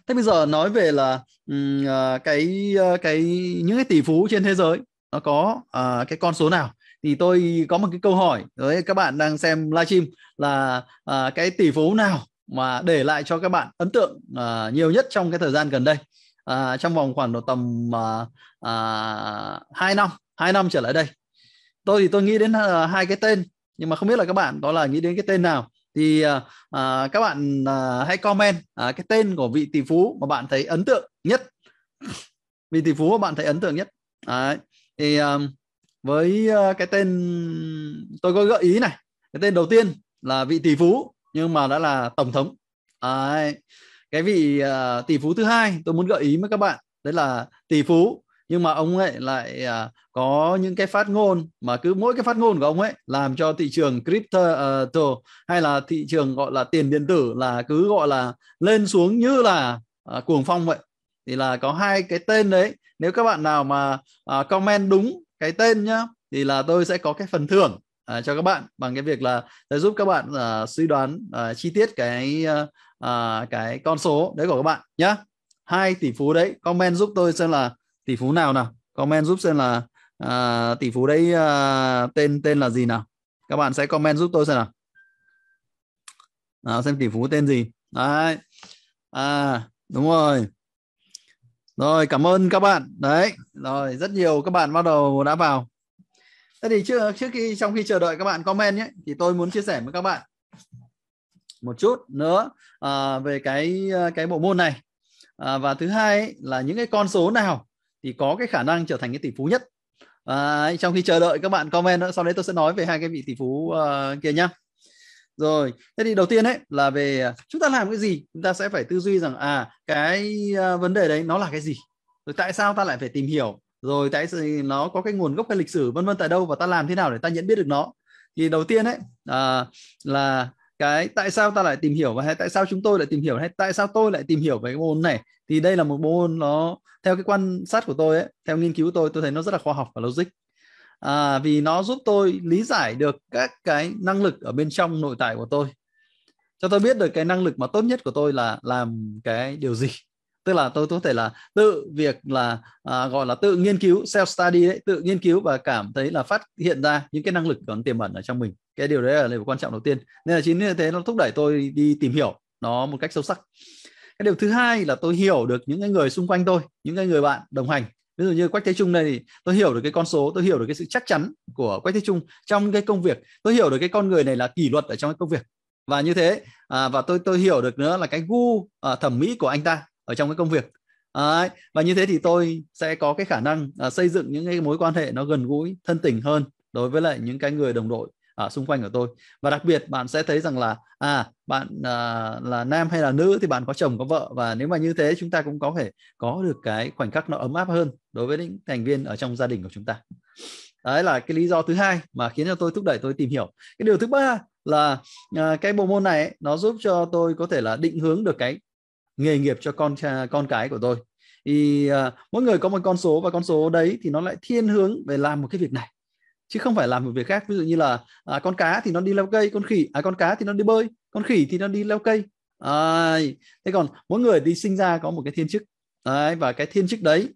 Thế bây giờ nói về là những cái tỷ phú trên thế giới nó có cái con số nào, thì tôi có một cái câu hỏi với các bạn đang xem livestream là cái tỷ phú nào mà để lại cho các bạn ấn tượng nhiều nhất trong cái thời gian gần đây, trong vòng khoảng độ tầm 2 năm trở lại đây. Tôi thì tôi nghĩ đến hai cái tên, nhưng mà không biết là các bạn có là nghĩ đến cái tên nào thì các bạn hãy comment cái tên của vị tỷ phú mà bạn thấy ấn tượng nhất, vị tỷ phú mà bạn thấy ấn tượng nhất. Đấy. Thì với cái tên tôi có gợi ý này, cái tên đầu tiên là vị tỷ phú nhưng mà đã là tổng thống. Đấy. Cái vị tỷ phú thứ hai tôi muốn gợi ý với các bạn đấy là tỷ phú nhưng mà ông ấy lại có những cái phát ngôn mà cứ mỗi cái phát ngôn của ông ấy làm cho thị trường crypto hay là thị trường gọi là tiền điện tử là cứ gọi là lên xuống như là cuồng phong vậy. Thì là có hai cái tên đấy, nếu các bạn nào mà comment đúng cái tên nhá thì là tôi sẽ có cái phần thưởng cho các bạn bằng cái việc là sẽ giúp các bạn suy đoán chi tiết cái con số đấy của các bạn nhá. Hai tỷ phú đấy comment giúp tôi xem là tỷ phú nào nào, comment giúp xem là tỷ phú đấy tên tên là gì nào. Các bạn sẽ comment giúp tôi xem nào, xem tỷ phú tên gì đấy. Đúng rồi. Rồi, cảm ơn các bạn đấy. Rồi, rất nhiều các bạn bắt đầu đã vào. Thế thì trong khi chờ đợi các bạn comment nhé, thì tôi muốn chia sẻ với các bạn một chút nữa về cái bộ môn này. Và thứ hai ấy, là những cái con số nào thì có cái khả năng trở thành cái tỷ phú nhất. Trong khi chờ đợi các bạn comment nữa, sau đấy tôi sẽ nói về hai cái vị tỷ phú kia nhá. Rồi, thế thì đầu tiên ấy là về chúng ta làm cái gì, chúng ta sẽ phải tư duy rằng cái vấn đề đấy nó là cái gì, rồi tại sao ta lại phải tìm hiểu, rồi tại sao nó có cái nguồn gốc hay lịch sử vân vân tại đâu, và ta làm thế nào để ta nhận biết được nó. Thì đầu tiên ấy là cái tại sao ta lại tìm hiểu, và hay tại sao chúng tôi lại tìm hiểu, hay tại sao tôi lại tìm hiểu về cái môn này. Thì đây là một môn nó theo cái quan sát của tôi ấy, theo nghiên cứu của tôi thấy nó rất là khoa học và logic. Vì nó giúp tôi lý giải được các cái năng lực ở bên trong nội tại của tôi, cho tôi biết được cái năng lực mà tốt nhất của tôi là làm cái điều gì. Tức là tôi có thể là tự việc là gọi là tự nghiên cứu, self study đấy, tự nghiên cứu và cảm thấy là phát hiện ra những cái năng lực còn tiềm ẩn ở trong mình. Cái điều đấy là điều quan trọng đầu tiên, nên là chính như thế nó thúc đẩy tôi đi tìm hiểu nó một cách sâu sắc. Cái điều thứ hai là tôi hiểu được những cái người xung quanh tôi, những cái người bạn đồng hành. Ví dụ như Quách Thế Trung đây thì tôi hiểu được cái con số, tôi hiểu được cái sự chắc chắn của Quách Thế Trung trong cái công việc, tôi hiểu được cái con người này là kỷ luật ở trong cái công việc. Và như thế và tôi hiểu được nữa là cái gu thẩm mỹ của anh ta ở trong cái công việc. Và như thế thì tôi sẽ có cái khả năng xây dựng những cái mối quan hệ nó gần gũi, thân tình hơn đối với lại những cái người đồng đội xung quanh của tôi. Và đặc biệt bạn sẽ thấy rằng là bạn là nam hay là nữ thì bạn có chồng có vợ, và nếu mà như thế chúng ta cũng có thể có được cái khoảnh khắc nó ấm áp hơn đối với những thành viên ở trong gia đình của chúng ta. Đấy là cái lý do thứ hai mà khiến cho tôi thúc đẩy tôi tìm hiểu. Cái điều thứ ba là cái bộ môn này ấy, nó giúp cho tôi có thể là định hướng được cái nghề nghiệp cho con cái của tôi. Thì mỗi người có một con số, và con số đấy thì nó lại thiên hướng về làm một cái việc này chứ không phải làm một việc khác. Ví dụ như là con cá thì nó đi leo cây, con cá thì nó đi bơi, con khỉ thì nó đi leo cây. Thế còn mỗi người đi sinh ra có một cái thiên chức. Và cái thiên chức đấy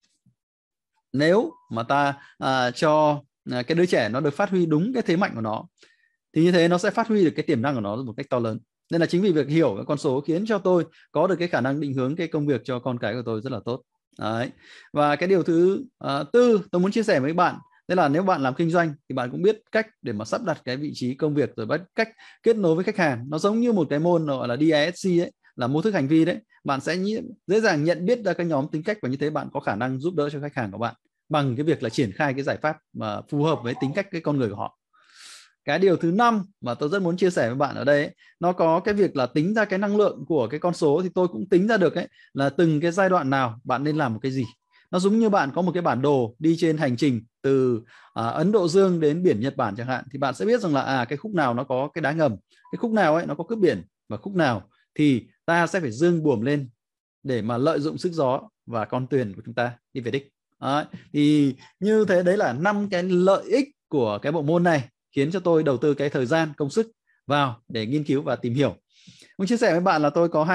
nếu mà ta cho cái đứa trẻ nó được phát huy đúng cái thế mạnh của nó thì như thế nó sẽ phát huy được cái tiềm năng của nó một cách to lớn. Nên là chính vì việc hiểu các con số khiến cho tôi có được cái khả năng định hướng cái công việc cho con cái của tôi rất là tốt. Đấy. Và cái điều thứ tư tôi muốn chia sẻ với bạn, tức là nếu bạn làm kinh doanh thì bạn cũng biết cách để mà sắp đặt cái vị trí công việc, rồi biết cách kết nối với khách hàng. Nó giống như một cái môn gọi là DISC ấy, là mô thức hành vi đấy. Bạn sẽ dễ dàng nhận biết ra các nhóm tính cách, và như thế bạn có khả năng giúp đỡ cho khách hàng của bạn bằng cái việc là triển khai cái giải pháp mà phù hợp với tính cách cái con người của họ. Cái điều thứ năm mà tôi rất muốn chia sẻ với bạn ở đây ấy, nó có cái việc là tính ra cái năng lượng của cái con số, thì tôi cũng tính ra được ấy, là từng cái giai đoạn nào bạn nên làm một cái gì. Nó giống như bạn có một cái bản đồ đi trên hành trình từ Ấn Độ Dương đến biển Nhật Bản chẳng hạn, thì bạn sẽ biết rằng là cái khúc nào nó có cái đá ngầm, cái khúc nào ấy nó có cướp biển, và khúc nào thì ta sẽ phải dương buồm lên để mà lợi dụng sức gió và con thuyền của chúng ta đi về đích. Thì như thế đấy là 5 cái lợi ích của cái bộ môn này khiến cho tôi đầu tư cái thời gian công sức vào để nghiên cứu và tìm hiểu. Muốn chia sẻ với bạn là tôi có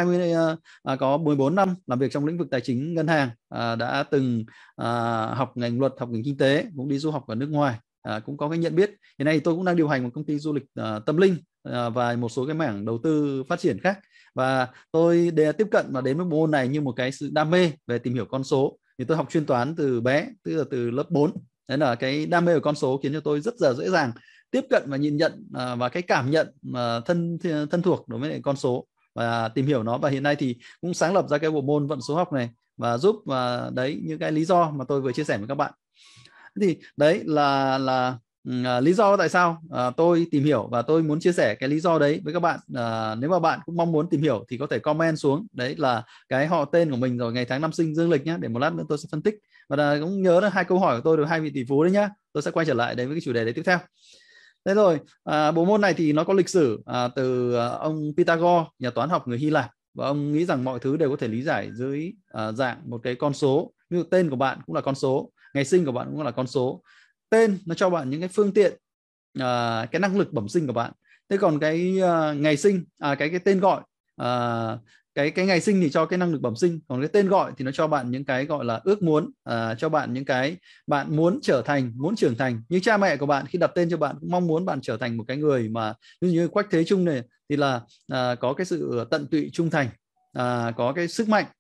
14 năm làm việc trong lĩnh vực tài chính ngân hàng, đã từng học ngành luật, học ngành kinh tế, cũng đi du học ở nước ngoài, cũng có cái nhận biết. Hiện nay thì tôi cũng đang điều hành một công ty du lịch tâm linh và một số cái mảng đầu tư phát triển khác. Và tôi tiếp cận và đến với bộ môn này như một cái sự đam mê về tìm hiểu con số. Thì tôi học chuyên toán từ bé, tức là từ lớp 4. Đấy là cái đam mê của con số khiến cho tôi rất là dễ dàng tiếp cận và nhìn nhận và cái cảm nhận thân thuộc đối với con số và tìm hiểu nó. Và hiện nay thì cũng sáng lập ra cái bộ môn vận số học này và giúp đấy những cái lý do mà tôi vừa chia sẻ với các bạn. Thì đấy là lý do tại sao tôi tìm hiểu và tôi muốn chia sẻ cái lý do đấy với các bạn. Nếu mà bạn cũng mong muốn tìm hiểu thì có thể comment xuống, đấy là cái họ tên của mình rồi ngày tháng năm sinh dương lịch nhé, để một lát nữa tôi sẽ phân tích. Và cũng nhớ là 2 câu hỏi của tôi được 2 vị tỷ phú đấy nhá, tôi sẽ quay trở lại đấy với cái chủ đề đấy tiếp theo. Thế rồi, bộ môn này thì nó có lịch sử từ ông Pythagore, nhà toán học người Hy Lạp, và ông nghĩ rằng mọi thứ đều có thể lý giải dưới dạng một cái con số. Ví dụ tên của bạn cũng là con số, ngày sinh của bạn cũng là con số. Tên nó cho bạn những cái phương tiện, cái năng lực bẩm sinh của bạn. Thế còn cái ngày sinh, cái tên gọi, cái ngày sinh thì cho cái năng lực bẩm sinh, còn cái tên gọi thì nó cho bạn những cái gọi là ước muốn, cho bạn những cái bạn muốn trở thành, muốn trưởng thành. Như cha mẹ của bạn khi đặt tên cho bạn cũng mong muốn bạn trở thành một cái người mà như Quách Thế Trung này thì là có cái sự tận tụy trung thành, có cái sức mạnh,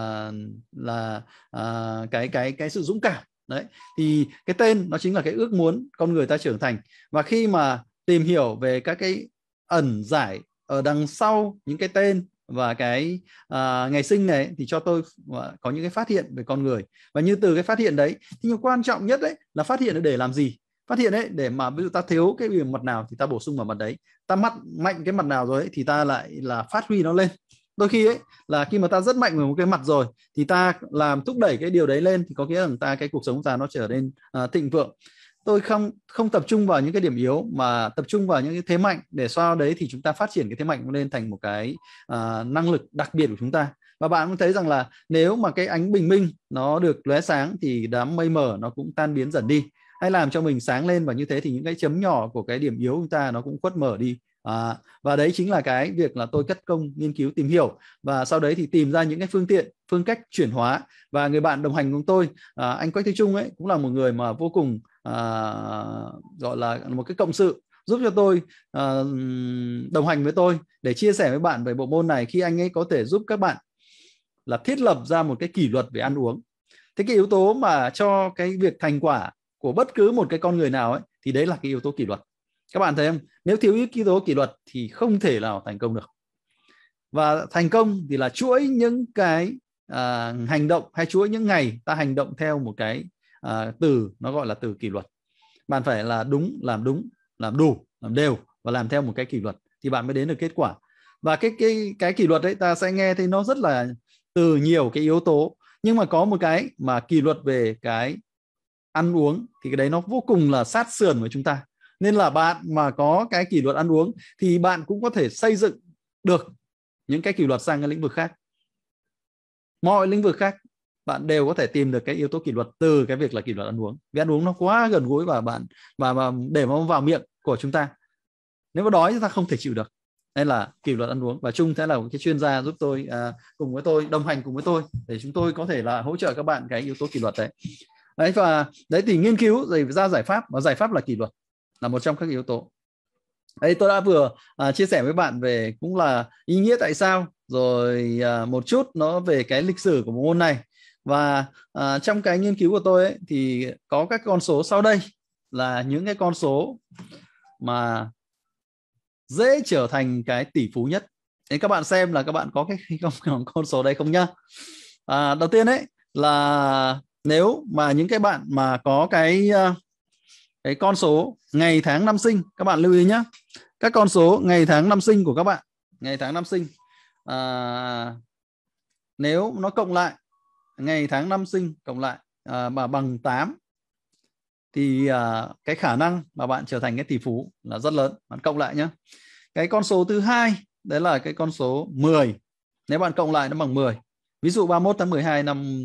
là cái sự dũng cảm. Đấy, thì cái tên nó chính là cái ước muốn con người ta trưởng thành. Và khi mà tìm hiểu về các cái ẩn giải ở đằng sau những cái tên và cái ngày sinh này thì cho tôi có những cái phát hiện về con người. Và như từ cái phát hiện đấy thì nhưng quan trọng nhất đấy là phát hiện để làm gì? Phát hiện đấy để mà ví dụ ta thiếu cái mặt nào thì ta bổ sung vào mặt đấy, ta mạnh cái mặt nào rồi ấy, thì ta lại là phát huy nó lên. Đôi khi ấy là khi mà ta rất mạnh về một cái mặt rồi thì ta làm thúc đẩy cái điều đấy lên thì có nghĩa là cái cuộc sống của ta nó trở nên thịnh vượng. Tôi không tập trung vào những cái điểm yếu mà tập trung vào những cái thế mạnh, để sau đấy thì chúng ta phát triển cái thế mạnh lên thành một cái năng lực đặc biệt của chúng ta. Và bạn cũng thấy rằng là nếu mà cái ánh bình minh nó được lóe sáng thì đám mây mờ nó cũng tan biến dần đi. Hãy làm cho mình sáng lên, và như thế thì những cái chấm nhỏ của cái điểm yếu của chúng ta nó cũng khuất mở đi. Và đấy chính là cái việc là tôi cất công nghiên cứu tìm hiểu, và sau đấy thì tìm ra những cái phương cách chuyển hóa. Và người bạn đồng hành cùng tôi, anh Quách Thế Trung ấy, cũng là một người mà vô cùng gọi là một cái cộng sự giúp cho tôi, đồng hành với tôi để chia sẻ với bạn về bộ môn này, khi anh ấy có thể giúp các bạn là thiết lập ra một cái kỷ luật về ăn uống. Thế cái yếu tố mà cho cái việc thành quả của bất cứ một cái con người nào ấy thì đấy là cái yếu tố kỷ luật. Các bạn thấy không? Nếu thiếu yếu tố kỷ luật thì không thể nào thành công được. Và thành công thì là chuỗi những cái hành động, hay chuỗi những ngày ta hành động theo một cái từ nó gọi là từ kỷ luật. Bạn phải là đúng, làm đủ, làm đều và làm theo một cái kỷ luật thì bạn mới đến được kết quả. Và cái kỷ luật đấy ta sẽ nghe thấy nó rất là từ nhiều cái yếu tố, nhưng mà có một cái mà kỷ luật về cái ăn uống thì cái đấy nó vô cùng là sát sườn với chúng ta. Nên là bạn mà có cái kỷ luật ăn uống thì bạn cũng có thể xây dựng được những cái kỷ luật sang cái lĩnh vực khác. Mọi lĩnh vực khác bạn đều có thể tìm được cái yếu tố kỷ luật từ cái việc là kỷ luật ăn uống. Vì ăn uống nó quá gần gũi và bạn và để mà vào miệng của chúng ta, nếu mà đói chúng ta không thể chịu được. Nên là kỷ luật ăn uống, và Trung sẽ là một cái chuyên gia giúp tôi, cùng với tôi, đồng hành cùng với tôi để chúng tôi có thể là hỗ trợ các bạn cái yếu tố kỷ luật đấy. Đấy, và đấy thì nghiên cứu rồi ra giải pháp, và giải pháp là kỷ luật, là một trong các yếu tố. Đấy, tôi đã vừa chia sẻ với bạn về cũng là ý nghĩa tại sao, rồi một chút nó về cái lịch sử của bộ môn này. Và trong cái nghiên cứu của tôi ấy, thì có các con số sau đây là những cái con số mà dễ trở thành cái tỷ phú nhất. Thế các bạn xem là các bạn có cái con số đây không nhá. Đầu tiên đấy là nếu mà những cái bạn mà có cái con số ngày tháng năm sinh, các bạn lưu ý nhé. Các con số ngày tháng năm sinh của các bạn, ngày tháng năm sinh, nếu nó cộng lại, ngày tháng năm sinh cộng lại mà bằng 8 thì cái khả năng mà bạn trở thành cái tỷ phú là rất lớn. Bạn cộng lại nhé. Cái con số thứ hai đấy là cái con số 10. Nếu bạn cộng lại nó bằng 10. Ví dụ 31 tháng 12 năm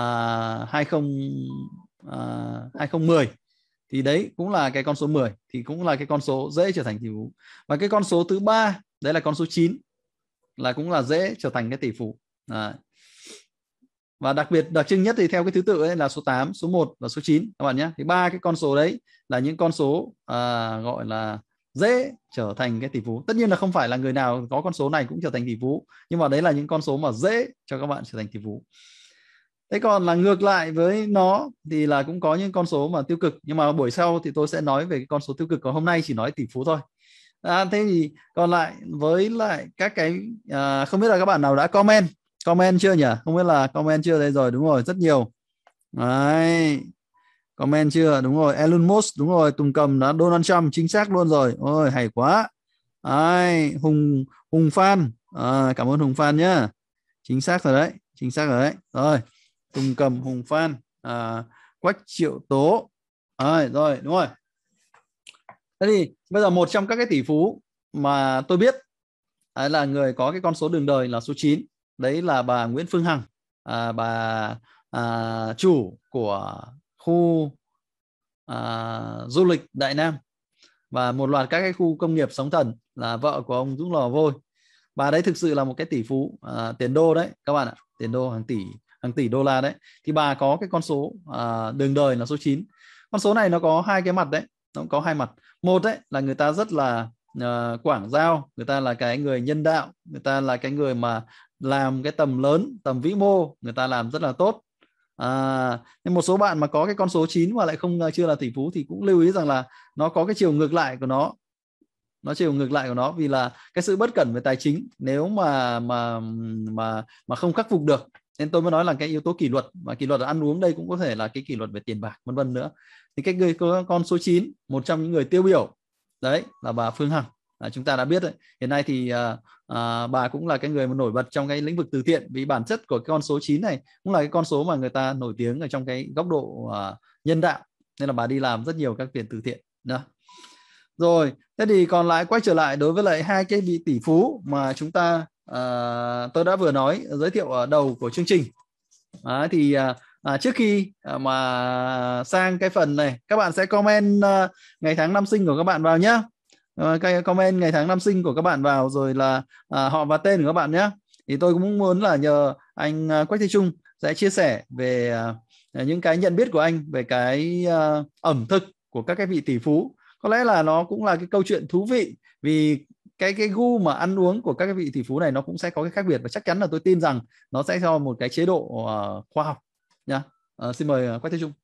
2010 thì đấy cũng là cái con số 10, thì cũng là cái con số dễ trở thành tỷ phú. Và cái con số thứ ba đấy là con số 9. là cũng là dễ trở thành cái tỷ phú. Đấy. Và đặc trưng nhất thì theo cái thứ tự ấy là số 8, số 1 và số 9 các bạn nhé. Thì ba cái con số đấy là những con số gọi là dễ trở thành cái tỷ phú. Tất nhiên là không phải là người nào có con số này cũng trở thành tỷ phú, nhưng mà đấy là những con số mà dễ cho các bạn trở thành tỷ phú. Thế còn là ngược lại với nó thì là cũng có những con số mà tiêu cực, nhưng mà buổi sau thì tôi sẽ nói về cái con số tiêu cực, còn hôm nay chỉ nói tỷ phú thôi. Thế thì còn lại với lại các cái không biết là các bạn nào đã comment chưa nhỉ? Không biết là comment chưa? Đây rồi, đúng rồi, rất nhiều. Đấy, comment chưa? Đúng rồi, Elon Musk, đúng rồi, Tùng Cầm đã Donald Trump, chính xác luôn rồi. Ôi hay quá. Đấy, Hùng Phan, cảm ơn Hùng Phan nhá. Chính xác rồi đấy, chính xác rồi đấy. Rồi, Tùng Cầm, Hùng Phan, Quách Triệu Tố. Rồi, đúng rồi. Thế thì bây giờ một trong các cái tỷ phú mà tôi biết đấy là người có cái con số đường đời là số 9. Đấy là bà Nguyễn Phương Hằng, bà chủ của khu du lịch Đại Nam và một loạt các cái khu công nghiệp sóng thần, là vợ của ông Dũng Lò Vôi. Bà đấy thực sự là một cái tỷ phú tiền đô đấy các bạn ạ, tiền đô, hàng tỷ đô la đấy. Thì bà có cái con số đường đời là số 9. Con số này nó có hai cái mặt đấy, nó có hai mặt. Một đấy là người ta rất là quảng giao, người ta là cái người nhân đạo, người ta là cái người mà làm cái tầm lớn, tầm vĩ mô, người ta làm rất là tốt. Nhưng một số bạn mà có cái con số 9 mà lại chưa là tỷ phú thì cũng lưu ý rằng là nó có cái chiều ngược lại của nó, vì là cái sự bất cẩn về tài chính nếu mà không khắc phục được. Nên tôi mới nói là cái yếu tố kỷ luật, và kỷ luật ở ăn uống đây cũng có thể là cái kỷ luật về tiền bạc vân vân nữa. Thì cái người có con số 9, một trong những người tiêu biểu đấy là bà Phương Hằng. Chúng ta đã biết đấy, hiện nay thì bà cũng là cái người mà nổi bật trong cái lĩnh vực từ thiện, vì bản chất của cái con số 9 này cũng là cái con số mà người ta nổi tiếng ở trong cái góc độ nhân đạo, nên là bà đi làm rất nhiều các việc từ thiện đó. Rồi, thế thì còn lại quay trở lại đối với lại hai cái vị tỷ phú mà chúng ta tôi đã vừa nói, giới thiệu ở đầu của chương trình. Thì trước khi mà sang cái phần này, các bạn sẽ comment ngày tháng năm sinh của các bạn vào nhé. Comment ngày tháng năm sinh của các bạn vào, rồi là họ và tên của các bạn nhé. Thì tôi cũng muốn là nhờ anh Quách Thế Trung sẽ chia sẻ về những cái nhận biết của anh về cái ẩm thực của các cái vị tỷ phú. Có lẽ là nó cũng là cái câu chuyện thú vị, vì cái gu mà ăn uống của các cái vị tỷ phú này nó cũng sẽ có cái khác biệt, và chắc chắn là tôi tin rằng nó sẽ cho một cái chế độ khoa học nha. Xin mời Quách Thế Trung.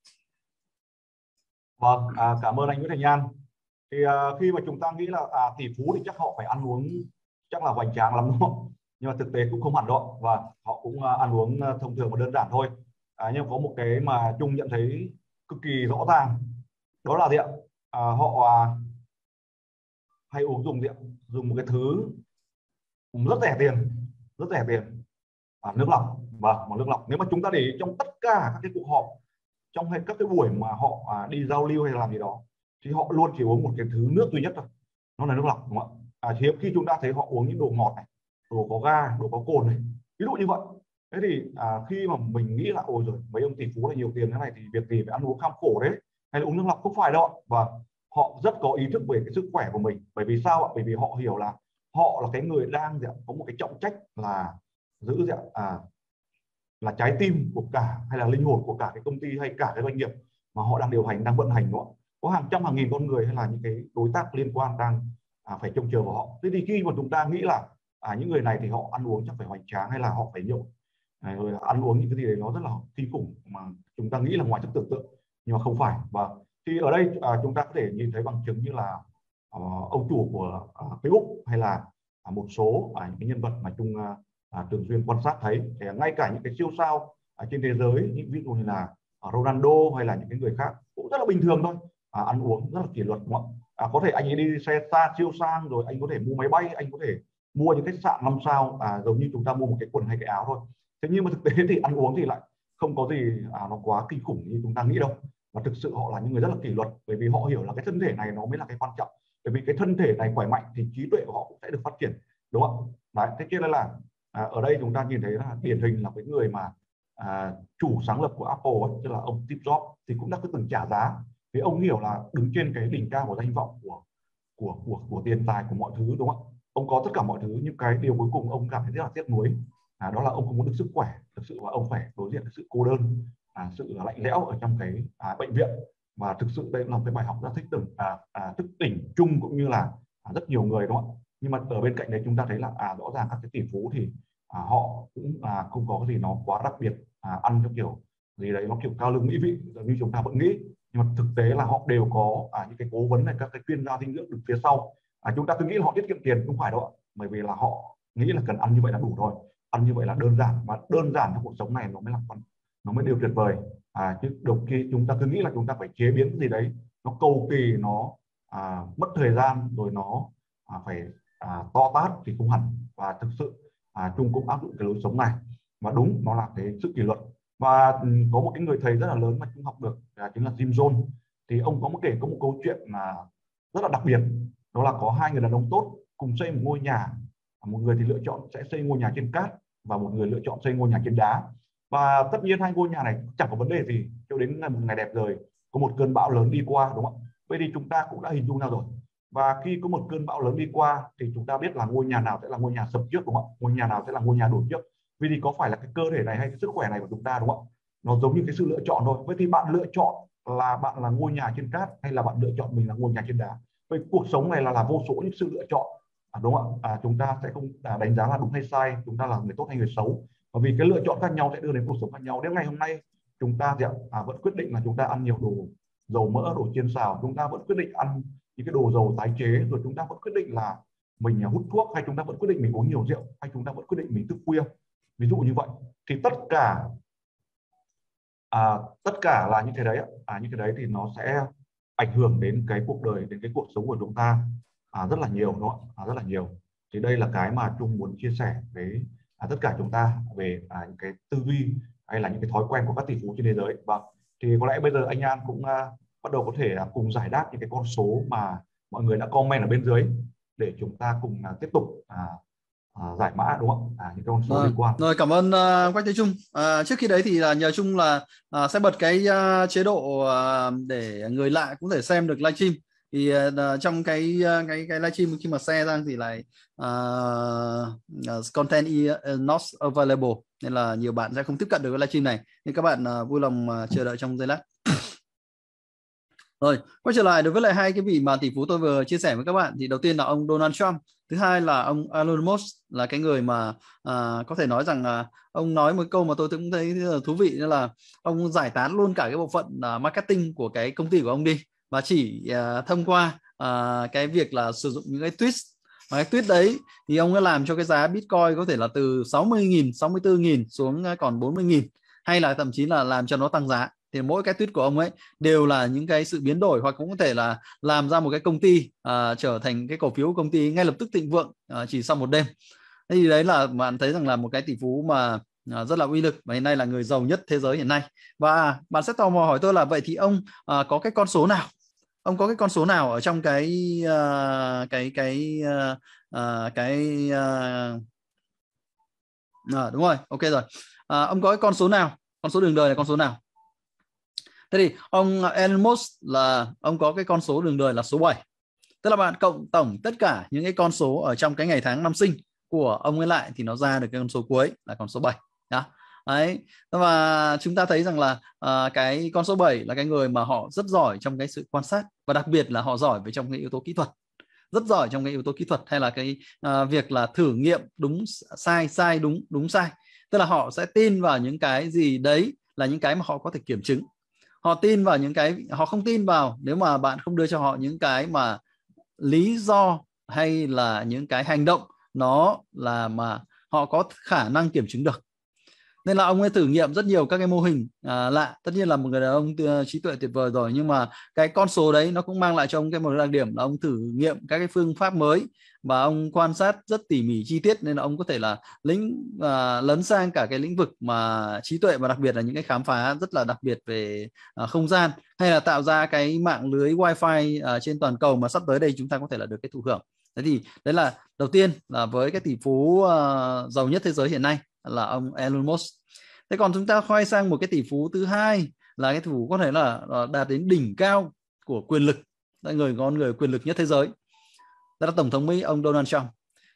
Vâng, cảm ơn anh Nguyễn Thành An. Thì khi mà chúng ta nghĩ là tỷ phú thì chắc họ phải ăn uống chắc là hoành tráng lắm đúng không? Nhưng mà thực tế cũng không hẳn đâu, và họ cũng ăn uống thông thường và đơn giản thôi. Nhưng có một cái mà Trung nhận thấy cực kỳ rõ ràng, đó là gì ạ? Họ hay dùng một cái thứ rất rẻ tiền, nước lọc. Vâng, một nước lọc. Nếu mà chúng ta để ý trong tất cả các cái cuộc họp, trong các cái buổi mà họ đi giao lưu hay làm gì đó, thì họ luôn chỉ uống một cái thứ nước duy nhất thôi, nó là nước lọc, đúng không ạ? Hiếm khi chúng ta thấy họ uống những đồ ngọt này, đồ có ga, đồ có cồn này, ví dụ như vậy. Thế thì khi mà mình nghĩ là ôi rồi mấy ông tỷ phú là nhiều tiền thế này thì việc gì phải ăn uống kham khổ đấy, hay là uống nước lọc, không phải đâu ạ. Và họ rất có ý thức về cái sức khỏe của mình. Bởi vì sao ạ? Bởi vì họ hiểu là họ là cái người đang có một cái trọng trách là giữ là trái tim của cả, hay là linh hồn của cả cái công ty hay cả cái doanh nghiệp mà họ đang điều hành, đang vận hành, đúng không? Có hàng trăm hàng nghìn con người hay là những cái đối tác liên quan đang phải trông chờ vào họ. Thế thì khi mà chúng ta nghĩ là những người này thì họ ăn uống chắc phải hoành tráng, hay là họ phải nhậu, rồi ăn uống những cái gì đấy nó rất là kinh khủng mà chúng ta nghĩ là ngoài sức tưởng tượng, nhưng mà không phải. Và thì ở đây chúng ta có thể nhìn thấy bằng chứng như là ông chủ của Facebook, hay là một số những cái nhân vật mà Trung thường xuyên quan sát thấy, thì ngay cả những cái siêu sao trên thế giới, những ví dụ như là Ronaldo hay là những cái người khác cũng rất là bình thường thôi, ăn uống rất là kỷ luật, đúng không? Có thể anh ấy đi xe xa siêu sang, rồi anh có thể mua máy bay, anh có thể mua những khách sạn 5 sao, giống như chúng ta mua một cái quần hay cái áo thôi. Thế nhưng mà thực tế thì ăn uống thì lại không có gì nó quá kinh khủng như chúng ta nghĩ đâu. Và thực sự họ là những người rất là kỷ luật, bởi vì họ hiểu là cái thân thể này nó mới là cái quan trọng. Bởi vì cái thân thể này khỏe mạnh thì trí tuệ của họ cũng sẽ được phát triển, đúng không? Đấy, thế cho nên là ở đây chúng ta nhìn thấy là điển hình là cái người mà chủ sáng lập của Apple ấy, tức là ông Steve Jobs, thì cũng đã từng trả giá, vì ông hiểu là đứng trên cái đỉnh cao của danh vọng của tiền tài của mọi thứ, đúng không? ông có tất cả mọi thứ, nhưng cái điều cuối cùng ông cảm thấy rất là tiếc nuối, đó là ông không có được sức khỏe thực sự, và ông phải đối diện với sự cô đơn, sự lạnh lẽo ở trong cái bệnh viện. Và thực sự đây là một cái bài học rất thức tỉnh, thức tỉnh chung cũng như là rất nhiều người, đúng không ạ? Nhưng mà ở bên cạnh đấy chúng ta thấy là rõ ràng các cái tỷ phú thì họ cũng không có cái gì nó quá đặc biệt, ăn theo kiểu gì đấy nó kiểu cao lương mỹ vị giống như chúng ta vẫn nghĩ. Nhưng mà thực tế là họ đều có những cái cố vấn này, các cái chuyên gia dinh dưỡng đứng phía sau. Chúng ta cứ nghĩ là họ tiết kiệm tiền, không phải đâu ạ, bởi vì là họ nghĩ là cần ăn như vậy là đủ thôi, ăn như vậy là đơn giản, và đơn giản trong cuộc sống này nó mới là nó mới điều tuyệt vời. Chứ đôi khi chúng ta cứ nghĩ là chúng ta phải chế biến cái gì đấy nó cầu kỳ, nó mất thời gian, rồi nó phải to tát thì không hẳn. Và thực sự Trung cũng áp dụng cái lối sống này, và đúng nó là cái sự kỷ luật. Và có một cái người thầy rất là lớn mà Trung học được, chính là Jim Jones. Thì ông có một câu chuyện là rất là đặc biệt, đó là có hai người đàn ông tốt cùng xây một ngôi nhà. Một người thì lựa chọn sẽ xây ngôi nhà trên cát, và một người lựa chọn xây ngôi nhà trên đá. Và tất nhiên hai ngôi nhà này chẳng có vấn đề gì cho đến một ngày đẹp rồi có một cơn bão lớn đi qua, đúng không ạ? Vậy thì chúng ta cũng đã hình dung ra rồi. Và khi có một cơn bão lớn đi qua thì chúng ta biết là ngôi nhà nào sẽ là ngôi nhà sập trước, đúng không ạ? Ngôi nhà nào sẽ là ngôi nhà đổ trước. Vì thì có phải là cái cơ thể này hay cái sức khỏe này của chúng ta, đúng không ạ? Nó giống như cái sự lựa chọn thôi. Vậy thì bạn lựa chọn là bạn là ngôi nhà trên cát, hay là bạn lựa chọn mình là ngôi nhà trên đá? Vậy cuộc sống này là vô số những sự lựa chọn, đúng không ạ? Chúng ta sẽ không đánh giá là đúng hay sai, chúng ta là người tốt hay người xấu, bởi vì cái lựa chọn khác nhau sẽ đưa đến cuộc sống khác nhau. Đến ngày hôm nay chúng ta vẫn quyết định là chúng ta ăn nhiều đồ dầu mỡ, đồ chiên xào, chúng ta vẫn quyết định ăn những cái đồ dầu tái chế, rồi chúng ta vẫn quyết định là mình hút thuốc, hay chúng ta vẫn quyết định mình uống nhiều rượu, hay chúng ta vẫn quyết định mình thức khuya, ví dụ như vậy. Thì tất cả là những cái đấy, những cái đấy thì nó sẽ ảnh hưởng đến cái cuộc đời, đến cái cuộc sống của chúng ta rất là nhiều, đúng không? Rất là nhiều. Thì đây là cái mà Trung muốn chia sẻ với tất cả chúng ta về những cái tư duy hay là những cái thói quen của các tỷ phú trên thế giới. Vâng, thì có lẽ bây giờ anh An cũng bắt đầu có thể cùng giải đáp những cái con số mà mọi người đã comment ở bên dưới, để chúng ta cùng tiếp tục giải mã, đúng không? Những con số Rồi, liên quan. rồi cảm ơn Quách Thế Trung. Trước khi đấy thì nhờ Trung là sẽ bật cái chế độ để người lạ cũng thể xem được livestream. Thì trong cái livestream khi mà share ra thì lại content is not available, nên là nhiều bạn sẽ không tiếp cận được cái livestream này. Nên các bạn vui lòng chờ đợi trong giây lát. Rồi, quay trở lại đối với lại hai cái vị mà tỷ phú tôi vừa chia sẻ với các bạn, thì đầu tiên là ông Donald Trump, thứ hai là ông Elon Musk, là cái người mà có thể nói rằng ông nói một câu mà tôi cũng thấy thú vị, đó là ông giải tán luôn cả cái bộ phận marketing của cái công ty của ông đi, và chỉ thông qua cái việc là sử dụng những cái tweet. Và cái tweet đấy thì ông đã làm cho cái giá Bitcoin có thể là từ 60.000, 64.000 xuống còn 40.000, hay là thậm chí là làm cho nó tăng giá. Thì mỗi cái tweet của ông ấy đều là những cái sự biến đổi, hoặc cũng có thể là làm ra một cái công ty trở thành cái cổ phiếu của công ty ngay lập tức thịnh vượng chỉ sau một đêm. Thế thì đấy là bạn thấy rằng là một cái tỷ phú mà rất là uy lực, và hiện nay là người giàu nhất thế giới hiện nay. Và bạn sẽ tò mò hỏi tôi là vậy thì ông có cái con số nào, ông có cái con số nào ở trong cái đúng rồi, ok rồi. Ông có cái con số nào, con số đường đời là con số nào? Thế thì ông Elon Musk là ông có cái con số đường đời là số 7. Tức là bạn cộng tổng tất cả những cái con số ở trong cái ngày tháng năm sinh của ông ấy lại, thì nó ra được cái con số cuối là con số 7. Đấy. Và chúng ta thấy rằng là cái con số 7 là cái người mà họ rất giỏi trong cái sự quan sát, và đặc biệt là họ giỏi về trong cái yếu tố kỹ thuật, rất giỏi trong cái yếu tố kỹ thuật, hay là cái việc là thử nghiệm đúng sai, sai đúng, đúng sai. Tức là họ sẽ tin vào những cái gì đấy là những cái mà họ có thể kiểm chứng. Họ tin vào những cái, họ không tin vào nếu mà bạn không đưa cho họ những cái mà lý do hay là những cái hành động nó là mà họ có khả năng kiểm chứng được. Nên là ông ấy thử nghiệm rất nhiều các cái mô hình lạ. Tất nhiên là một người đàn ông trí tuệ tuyệt vời rồi, nhưng mà cái con số đấy nó cũng mang lại cho ông cái một đặc điểm là ông thử nghiệm các cái phương pháp mới, và ông quan sát rất tỉ mỉ chi tiết, nên là ông có thể là lấn sang cả cái lĩnh vực mà trí tuệ, và đặc biệt là những cái khám phá rất là đặc biệt về không gian, hay là tạo ra cái mạng lưới wifi trên toàn cầu mà sắp tới đây chúng ta có thể là được cái thụ hưởng. Thế thì đấy là đầu tiên là với cái tỷ phú giàu nhất thế giới hiện nay là ông Elon Musk. Thế còn chúng ta quay sang một cái tỷ phú thứ hai, là cái tỷ phú có thể là đạt đến đỉnh cao của quyền lực, là con người quyền lực nhất thế giới, đó là tổng thống Mỹ ông Donald Trump.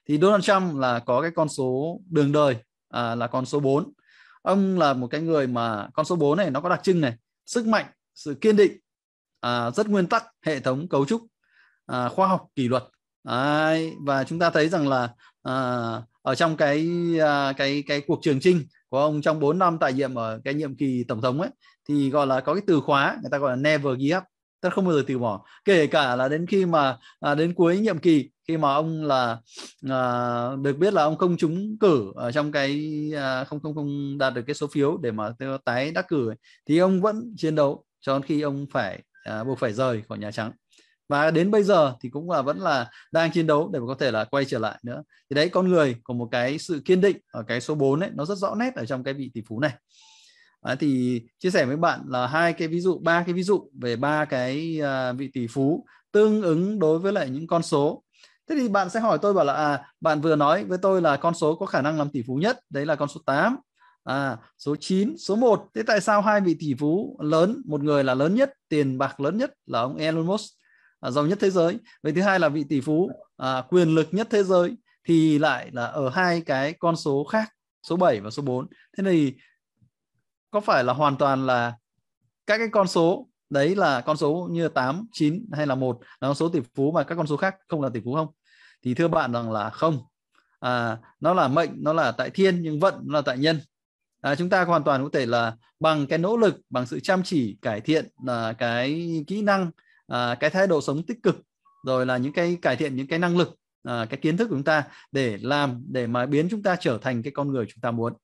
thì Donald Trump là có cái con số đường đời là con số 4. Ông là một cái người mà con số 4 này nó có đặc trưng này: sức mạnh, sự kiên định, rất nguyên tắc, hệ thống cấu trúc, khoa học, kỷ luật. Và chúng ta thấy rằng là ở trong cái cuộc trường chinh của ông trong 4 năm tại nhiệm ở cái nhiệm kỳ tổng thống ấy, thì gọi là có cái từ khóa người ta gọi là never give up, tức không bao giờ từ bỏ, kể cả là đến khi mà đến cuối nhiệm kỳ, khi mà ông là được biết là ông không trúng cử ở trong cái không đạt được cái số phiếu để mà tái đắc cử ấy, thì ông vẫn chiến đấu cho đến khi ông phải buộc phải rời khỏi Nhà Trắng. Và đến bây giờ thì cũng vẫn là đang chiến đấu để mà có thể là quay trở lại nữa. Thì đấy, con người có một cái sự kiên định ở cái số 4 ấy, nó rất rõ nét ở trong cái vị tỷ phú này. Thì chia sẻ với bạn là ba cái ví dụ về ba cái vị tỷ phú tương ứng đối với lại những con số. Thế thì bạn sẽ hỏi tôi bảo là bạn vừa nói với tôi là con số có khả năng làm tỷ phú nhất đấy là con số 8, số 9, số 1. Thế tại sao hai vị tỷ phú lớn, một người là lớn nhất, tiền bạc lớn nhất là ông Elon Musk, giàu nhất thế giới, vậy thứ hai là vị tỷ phú quyền lực nhất thế giới, thì lại là ở hai cái con số khác, số 7 và số 4. Thế thì có phải là hoàn toàn là các cái con số đấy là con số như 8, 9 hay là 1 là con số tỷ phú mà các con số khác không là tỷ phú không? Thì thưa bạn rằng là không. Nó là mệnh, nó là tại thiên, nhưng vận nó là tại nhân. Chúng ta hoàn toàn có thể là bằng cái nỗ lực, bằng sự chăm chỉ cải thiện cái kỹ năng, cái thái độ sống tích cực, rồi là những cái cải thiện những cái năng lực, cái kiến thức của chúng ta để mà biến chúng ta trở thành cái con người chúng ta muốn.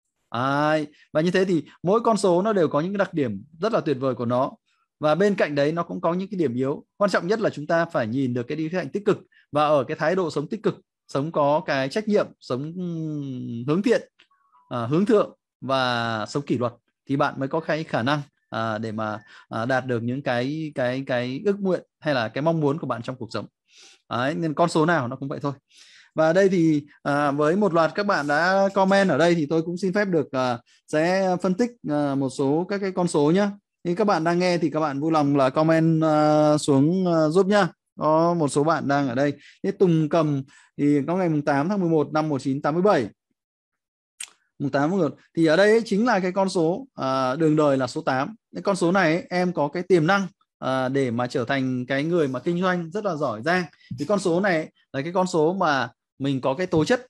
Và như thế thì mỗi con số nó đều có những cái đặc điểm rất là tuyệt vời của nó, và bên cạnh đấy nó cũng có những cái điểm yếu. Quan trọng nhất là chúng ta phải nhìn được cái cạnh tích cực, và ở cái thái độ sống tích cực, sống có cái trách nhiệm, sống hướng thiện, hướng thượng và sống kỷ luật, thì bạn mới có cái khả năng để mà đạt được những cái ước nguyện hay là cái mong muốn của bạn trong cuộc sống. Nên con số nào nó cũng vậy thôi. Và đây thì với một loạt các bạn đã comment ở đây, thì tôi cũng xin phép được sẽ phân tích một số các cái con số nhé. Thì các bạn đang nghe thì các bạn vui lòng là comment xuống giúp nhá. Có một số bạn đang ở đây. Thế Tùng Cầm thì có ngày 8 tháng 11 năm 1987. 8 tháng 11 thì ở đây ấy, chính là cái con số đường đời là số 8. Cái con số này ấy, em có cái tiềm năng để mà trở thành cái người mà kinh doanh rất là giỏi giang. Thì con số này là cái con số mà mình có cái tố chất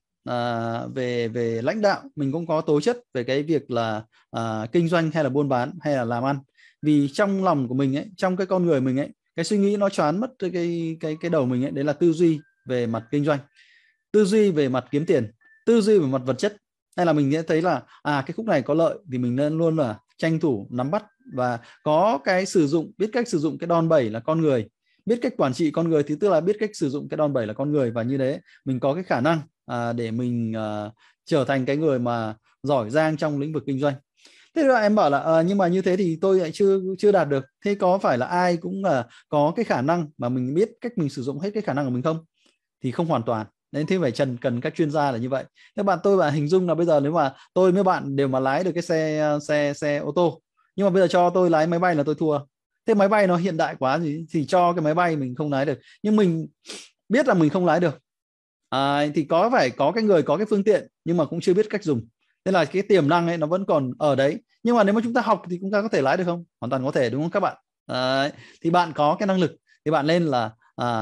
về lãnh đạo, mình cũng có tố chất về cái việc là kinh doanh hay là buôn bán hay là làm ăn. Vì trong lòng của mình ấy, trong cái con người mình ấy, cái suy nghĩ nó choán mất cái đầu mình ấy, đấy là tư duy về mặt kinh doanh, tư duy về mặt kiếm tiền, tư duy về mặt vật chất. Hay là mình sẽ thấy là cái khúc này có lợi thì mình nên luôn là tranh thủ nắm bắt, và có cái biết cách sử dụng cái đòn bẩy là con người, biết cách quản trị con người thì tức là biết cách sử dụng cái đòn bẩy là con người, và như thế mình có cái khả năng để mình trở thành cái người mà giỏi giang trong lĩnh vực kinh doanh. Thế là em bảo là nhưng mà như thế thì tôi lại chưa đạt được. Thế có phải là ai cũng là có cái khả năng mà mình biết cách mình sử dụng hết cái khả năng của mình không? Thì không hoàn toàn. Nên thế phải cần các chuyên gia là như vậy. Các bạn, tôi hình dung là bây giờ nếu mà tôi với bạn đều mà lái được cái xe ô tô, nhưng mà bây giờ cho tôi lái máy bay là tôi thua. Thế máy bay nó hiện đại quá thì cho cái máy bay mình không lái được, nhưng mình biết là mình không lái được. Thì phải có cái người có cái phương tiện nhưng mà cũng chưa biết cách dùng. Nên là cái tiềm năng ấy nó vẫn còn ở đấy. Nhưng mà nếu mà chúng ta học thì chúng ta có thể lái được không? Hoàn toàn có thể, đúng không các bạn? Thì bạn có cái năng lực thì bạn nên là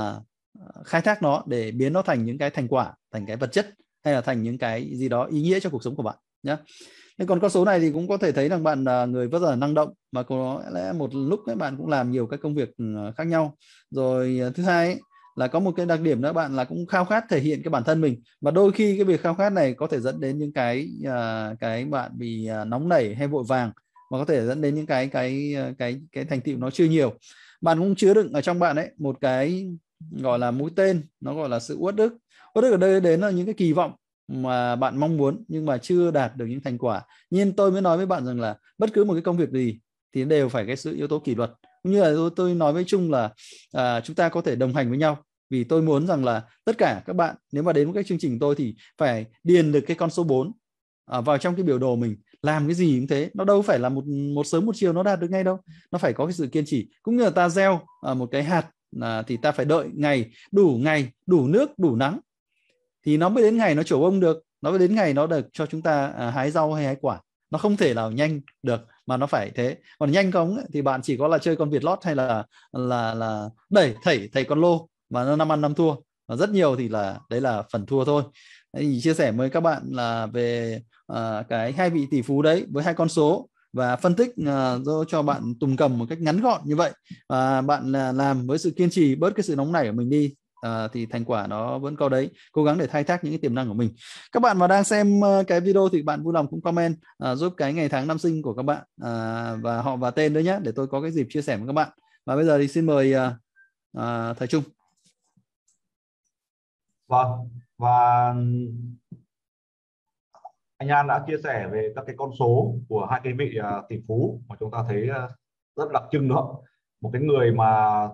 khai thác nó để biến nó thành những cái thành quả, thành cái vật chất, hay là thành những cái gì đó ý nghĩa cho cuộc sống của bạn nhé. Thế còn con số này thì cũng có thể thấy rằng bạn là người rất là năng động, và có lẽ một lúc ấy bạn cũng làm nhiều các công việc khác nhau. Rồi thứ hai ấy, là có một cái đặc điểm nữa, bạn là cũng khao khát thể hiện cái bản thân mình, và đôi khi cái việc khao khát này có thể dẫn đến những cái bạn bị nóng nảy hay vội vàng, và có thể dẫn đến những cái thành tựu nó chưa nhiều. Bạn cũng chứa đựng ở trong bạn ấy một cái gọi là mũi tên, nó gọi là sự uất ức. Uất ức ở đây đến là những cái kỳ vọng mà bạn mong muốn nhưng mà chưa đạt được những thành quả. Nhưng tôi mới nói với bạn rằng là bất cứ một cái công việc gì thì đều phải cái sự yếu tố kỷ luật. Cũng như là tôi nói với Trung là chúng ta có thể đồng hành với nhau, vì tôi muốn rằng là tất cả các bạn nếu mà đến một cái chương trình của tôi thì phải điền được cái con số 4 vào trong cái biểu đồ mình. Làm cái gì cũng thế, nó đâu phải là một sớm một chiều nó đạt được ngay đâu, nó phải có cái sự kiên trì. Cũng như là ta gieo một cái hạt thì ta phải đợi ngày, đủ nước đủ nắng, thì nó mới đến ngày nó trổ bông được, nó mới đến ngày nó được cho chúng ta hái rau hay hái quả. Nó không thể nào nhanh được mà nó phải thế. Còn nhanh không ấy, thì bạn chỉ có là chơi con vịt lót hay là đẩy thảy con lô mà nó năm ăn năm thua, và rất nhiều thì là đấy là phần thua thôi. Đấy, thì chia sẻ với các bạn là về cái hai vị tỷ phú đấy với hai con số, và phân tích cho bạn Tùng cầm một cách ngắn gọn như vậy. Bạn làm với sự kiên trì, bớt cái sự nóng nảy của mình đi, thì thành quả nó vẫn có đấy. Cố gắng để khai thác những cái tiềm năng của mình. Các bạn mà đang xem cái video thì bạn vui lòng cũng comment giúp cái ngày tháng năm sinh của các bạn, và họ và tên nữa nhé, để tôi có cái dịp chia sẻ với các bạn. Và bây giờ thì xin mời thầy Trung. Vâng, và anh An đã chia sẻ về các cái con số của hai cái vị tỷ phú mà chúng ta thấy rất đặc trưng nữa. Một cái người mà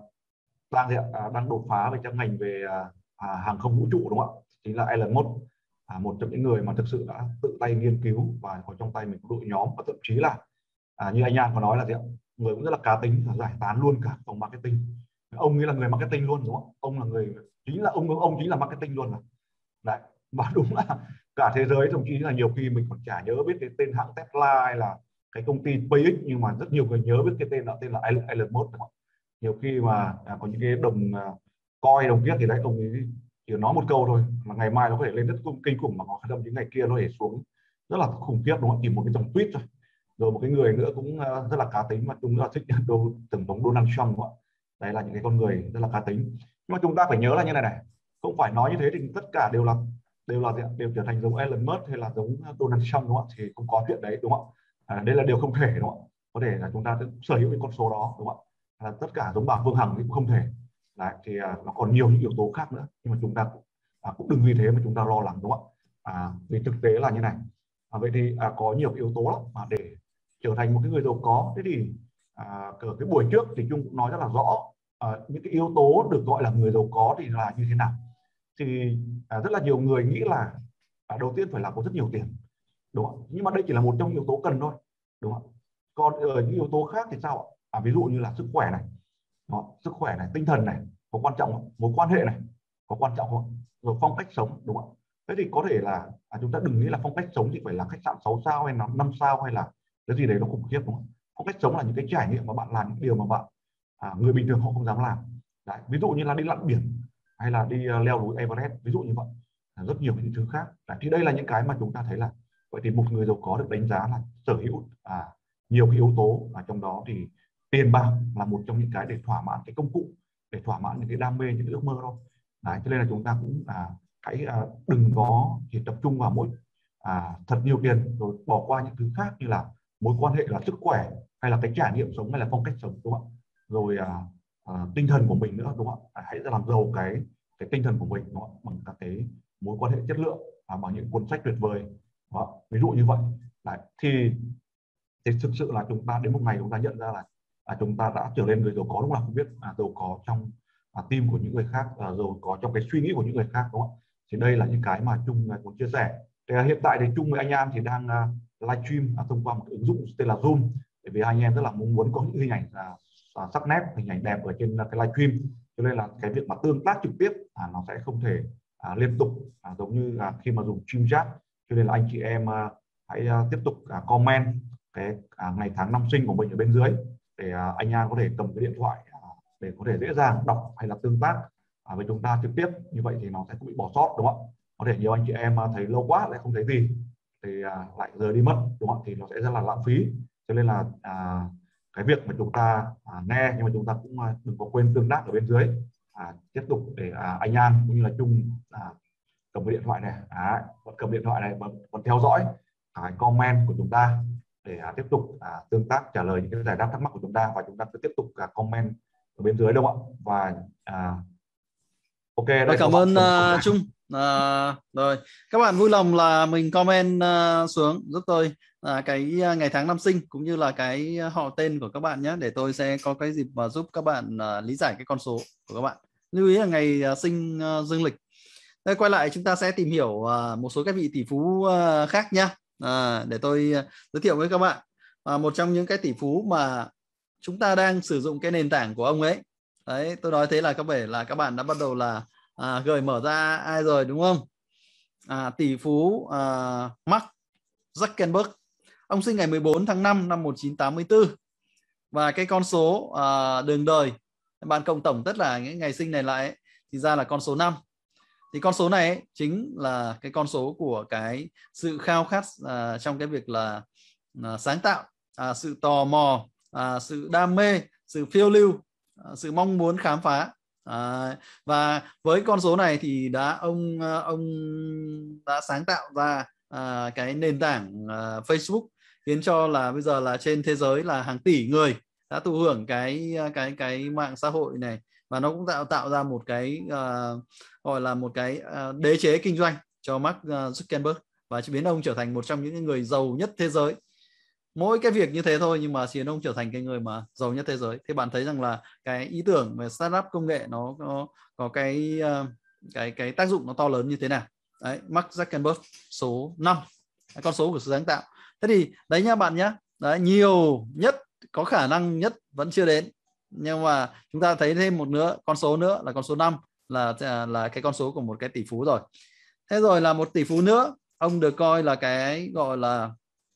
đang đột phá về trong ngành về hàng không vũ trụ, đúng không ạ? Chính là Elon Musk, một trong những người mà thực sự đã tự tay nghiên cứu và có trong tay mình một đội nhóm, và thậm chí là như anh An có nói là gì ạ? Người cũng rất là cá tính, giải tán luôn cả phòng marketing. Ông ấy là người marketing luôn, đúng không? Ông là người chính là ông chính là marketing luôn. Đấy, và đúng là cả thế giới, thậm chí là nhiều khi mình còn chả nhớ biết cái tên hãng Tesla hay là cái công ty SpaceX, nhưng mà rất nhiều người nhớ biết cái tên là Elon Musk, đúng không? Nhiều khi mà có những cái coi đồng viết thì đấy, ông ấy chỉ nói một câu thôi mà ngày mai nó có thể lên rất kinh khủng, mà có thậm chí ngày kia nó để xuống rất là khủng khiếp, đúng không? Chỉ một cái dòng tweet thôi. Rồi một cái người nữa cũng rất là cá tính, mà chúng rất là thích tổng thống Donald Trump, đúng không ạ? Đây là những cái con người rất là cá tính. Nhưng mà chúng ta phải nhớ là như này này, không phải nói như thế thì tất cả đều trở thành giống Elon Musk hay là giống Donald Trump, đúng không ạ? Thì không có chuyện đấy, đúng không ạ? Đây là điều không thể, đúng không ạ? Có thể là chúng ta sở hữu những con số đó, đúng không ạ? Tất cả giống bà Phương Hằng thì cũng không thể. Đấy, thì nó còn nhiều những yếu tố khác nữa, nhưng mà chúng ta cũng đừng vì thế mà chúng ta lo lắng, đúng không ạ? Vì thực tế là như này. Vậy thì có nhiều yếu tố lắm mà để trở thành một cái người giàu có. Thế thì ở cái buổi trước thì Trung cũng nói rất là rõ những cái yếu tố được gọi là người giàu có thì là như thế nào. Thì rất là nhiều người nghĩ là đầu tiên phải là có rất nhiều tiền, đúng không? Nhưng mà đây chỉ là một trong những yếu tố cần thôi, đúng không? Còn ở những yếu tố khác thì sao ạ? Ví dụ như là sức khỏe này, đó, sức khỏe này, tinh thần này có quan trọng không? Mối quan hệ này có quan trọng không? Rồi phong cách sống, đúng không? Thế thì có thể là chúng ta đừng nghĩ là phong cách sống thì phải là khách sạn 6 sao hay là 5 sao hay là cái gì đấy nó khủng khiếp, đúng không? Phong cách sống là những cái trải nghiệm mà bạn làm, những điều mà bạn người bình thường họ không dám làm. Đấy, ví dụ như là đi lặn biển hay là đi leo núi Everest, ví dụ như vậy. Rất nhiều những thứ khác. Đấy, thì đây là những cái mà chúng ta thấy là vậy thì một người giàu có được đánh giá là sở hữu nhiều cái yếu tố, và trong đó thì tiền bạc là một trong những cái để thỏa mãn cái công cụ, để thỏa mãn những cái đam mê, những cái ước mơ thôi. Đấy, cho nên là chúng ta cũng hãy đừng có chỉ tập trung vào mỗi thật nhiều tiền rồi bỏ qua những thứ khác, như là mối quan hệ, là sức khỏe, hay là cái trải nghiệm sống, hay là phong cách sống, đúng không ạ? Rồi tinh thần của mình nữa, đúng không ạ? Hãy làm giàu cái tinh thần của mình, đúng không ạ? Bằng các cái mối quan hệ chất lượng, bằng những cuốn sách tuyệt vời đó, ví dụ như vậy. Đấy, thì thực sự là chúng ta đến một ngày chúng ta nhận ra là chúng ta đã trở nên người giàu có, lúc nào không biết, giàu có trong tim của những người khác, giàu có trong cái suy nghĩ của những người khác, đúng không ạ? Thì đây là những cái mà Trung muốn chia sẻ. Thì hiện tại thì Trung với anh An thì đang livestream thông qua một ứng dụng tên là Zoom, bởi vì anh em rất là muốn có những hình ảnh sắc nét, hình ảnh đẹp ở trên cái livestream, cho nên là cái việc mà tương tác trực tiếp nó sẽ không thể liên tục giống như là khi mà dùng stream chat. Cho nên là anh chị em hãy tiếp tục comment cái ngày tháng năm sinh của mình ở bên dưới, để anh An có thể cầm cái điện thoại để có thể dễ dàng đọc hay là tương tác với chúng ta trực tiếp. Như vậy thì nó sẽ không bị bỏ sót, đúng không ạ? Có thể nhiều anh chị em thấy lâu quá lại không thấy gì thì lại rời đi mất, đúng không ạ? Thì nó sẽ rất là lãng phí. Cho nên là cái việc mà chúng ta nghe, nhưng mà chúng ta cũng đừng có quên tương tác ở bên dưới. Tiếp tục để anh An cũng như là Trung cầm cái điện thoại này, vẫn cầm điện thoại này, vẫn theo dõi cái comment của chúng ta để tiếp tục tương tác, trả lời những cái giải đáp thắc mắc của chúng ta, và chúng ta cứ tiếp tục comment ở bên dưới, đúng không ạ? Và ok, đây có Cảm ơn Trung. Rồi các bạn vui lòng là mình comment xuống giúp tôi cái ngày tháng năm sinh cũng như là cái họ tên của các bạn nhé, để tôi sẽ có cái dịp mà giúp các bạn lý giải cái con số của các bạn. Lưu ý là ngày sinh dương lịch. Đây, quay lại chúng ta sẽ tìm hiểu một số các vị tỷ phú khác nhé, để tôi giới thiệu với các bạn. Một trong những cái tỷ phú mà chúng ta đang sử dụng cái nền tảng của ông ấy. Đấy, tôi nói thế là có vẻ là các bạn đã bắt đầu là gợi mở ra ai rồi, đúng không? tỷ phú Mark Zuckerberg. Ông sinh ngày 14 tháng 5 năm 1984 và cái con số đường đời bạn cộng tổng tất là những ngày sinh này lại ấy, thì ra là con số 5. Thì con số này ấy, chính là cái con số của cái sự khao khát trong cái việc là sáng tạo, sự tò mò, sự đam mê, sự phiêu lưu, sự mong muốn khám phá. Và với con số này thì ông đã sáng tạo ra cái nền tảng Facebook, khiến cho là bây giờ là trên thế giới là hàng tỷ người đã thụ hưởng cái mạng xã hội này, và nó cũng tạo ra một cái gọi là một cái đế chế kinh doanh cho Mark Zuckerberg, và biến ông trở thành một trong những người giàu nhất thế giới. Mỗi cái việc như thế thôi nhưng mà khiến ông trở thành cái người mà giàu nhất thế giới. Thế bạn thấy rằng là cái ý tưởng về startup công nghệ nó có cái tác dụng nó to lớn như thế nào. Đấy, Mark Zuckerberg số 5, con số của sự sáng tạo. Thế thì đấy nha bạn nhé. Đấy, nhiều nhất, có khả năng nhất vẫn chưa đến, nhưng mà chúng ta thấy thêm một con số nữa là con số 5 là cái con số của một cái tỷ phú rồi. Thế rồi là một tỷ phú nữa, ông được coi là cái gọi là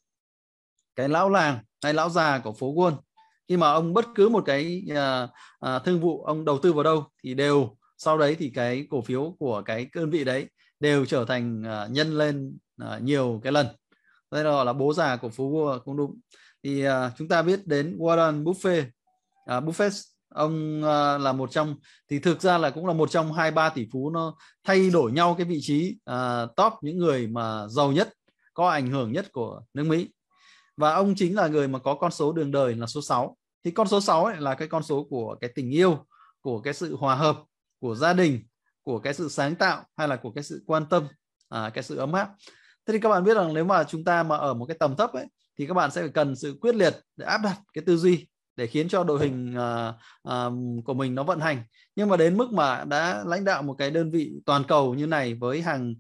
cái lão làng hay lão già của phố Wall. Khi mà ông bất cứ một cái thương vụ ông đầu tư vào đâu thì đều sau đấy thì cái cổ phiếu của cái đơn vị đấy đều trở thành nhân lên nhiều cái lần. Đây là bố già của phố Wall cũng đúng. Thì chúng ta biết đến Warren Buffett. Buffett ông là một trong, thì thực ra là cũng là một trong 2-3 tỷ phú nó thay đổi nhau cái vị trí top những người mà giàu nhất, có ảnh hưởng nhất của nước Mỹ. Và ông chính là người mà có con số đường đời là số 6. Thì con số 6 ấy là cái con số của cái tình yêu, của cái sự hòa hợp, của gia đình, của cái sự sáng tạo, hay là của cái sự quan tâm, cái sự ấm áp. Thế thì các bạn biết rằng nếu mà chúng ta mà ở một cái tầm thấp ấy, thì các bạn sẽ phải cần sự quyết liệt để áp đặt cái tư duy để khiến cho đội hình của mình nó vận hành. Nhưng mà đến mức mà đã lãnh đạo một cái đơn vị toàn cầu như này với hàng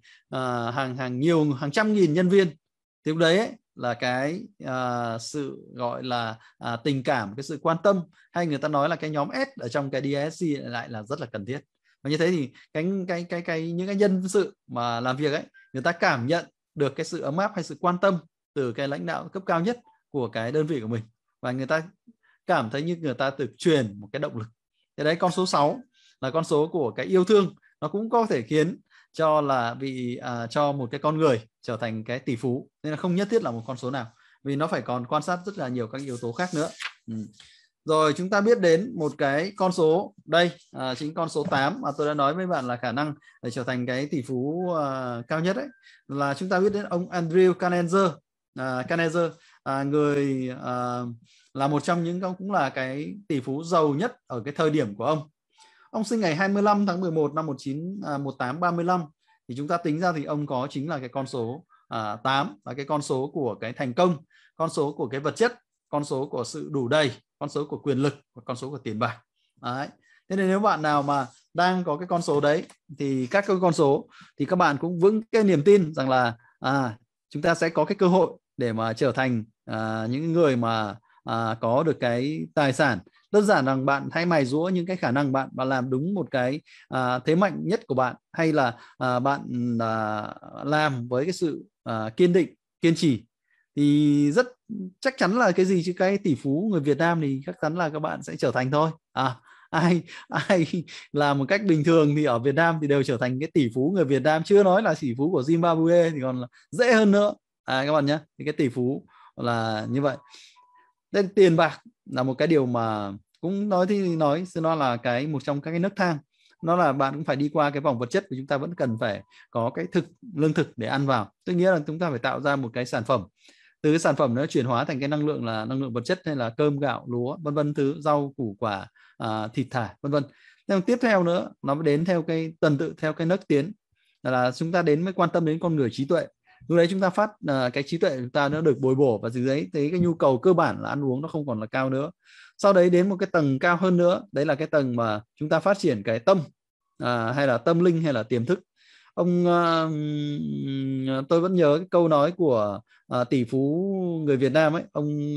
trăm nghìn nhân viên, thì lúc đấy ấy, là cái sự gọi là tình cảm, cái sự quan tâm, hay người ta nói là cái nhóm S ở trong cái DSC lại là rất là cần thiết. Và như thế thì những cái nhân sự mà làm việc ấy, người ta cảm nhận được cái sự ấm áp hay sự quan tâm từ cái lãnh đạo cấp cao nhất của cái đơn vị của mình, và người ta cảm thấy như người ta được truyền một cái động lực. Thế đấy, con số 6 là con số của cái yêu thương, nó cũng có thể khiến cho là cho một cái con người trở thành cái tỷ phú, nên là không nhất thiết là một con số nào, vì nó phải còn quan sát rất là nhiều các yếu tố khác nữa. Rồi chúng ta biết đến một cái con số đây, chính con số 8 mà tôi đã nói với bạn là khả năng để trở thành cái tỷ phú cao nhất ấy, là chúng ta biết đến ông Andrew Carnegie. Người là một trong những, cũng là cái tỷ phú giàu nhất ở cái thời điểm của ông. Ông sinh ngày 25 tháng 11 năm 1835. Thì chúng ta tính ra thì ông có chính là cái con số 8, là cái con số của cái thành công, con số của cái vật chất, con số của sự đủ đầy, con số của quyền lực, và con số của tiền bạc. Đấy. Thế nên nếu bạn nào mà đang có cái con số đấy, thì các cái con số thì các bạn cũng vững cái niềm tin rằng là chúng ta sẽ có cái cơ hội để mà trở thành những người mà có được cái tài sản. Đơn giản rằng bạn hãy mài giũa những cái khả năng bạn làm đúng một cái thế mạnh nhất của bạn, hay là bạn làm với cái sự kiên định, kiên trì, thì rất chắc chắn là cái gì chứ cái tỷ phú người Việt Nam thì chắc chắn là các bạn sẽ trở thành thôi. Ai làm một cách bình thường thì ở Việt Nam thì đều trở thành cái tỷ phú người Việt Nam, chưa nói là tỷ phú của Zimbabwe thì còn là dễ hơn nữa các bạn nhé. Thì cái tỷ phú là như vậy. Nên tiền bạc là một cái điều mà cũng nói nó là một trong các cái nấc thang, nó là bạn cũng phải đi qua cái vòng vật chất, và chúng ta vẫn cần phải có cái lương thực để ăn vào. Tức nghĩa là chúng ta phải tạo ra một cái sản phẩm, từ cái sản phẩm nó chuyển hóa thành cái năng lượng, là năng lượng vật chất, hay là cơm gạo lúa vân vân, thứ rau củ quả, thịt thải vân vân. Tiếp theo nữa, nó đến theo cái tuần tự theo cái nấc tiến, là chúng ta mới quan tâm đến con người, trí tuệ. Lúc đấy chúng ta phát cái trí tuệ chúng ta nó được bồi bổ, và từ đấy thấy cái nhu cầu cơ bản là ăn uống nó không còn là cao nữa. Sau đấy đến một cái tầng cao hơn nữa, đấy là cái tầng mà chúng ta phát triển cái tâm, hay là tâm linh, hay là tiềm thức. Tôi vẫn nhớ cái câu nói của tỷ phú người Việt Nam ấy,